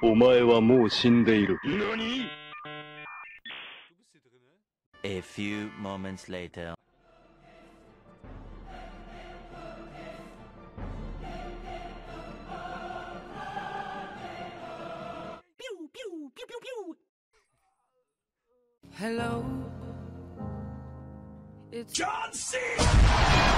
お前はもう死んでいる。 何 A few moments later. Pew, pew, pew, pew, pew. Hello. It's John C.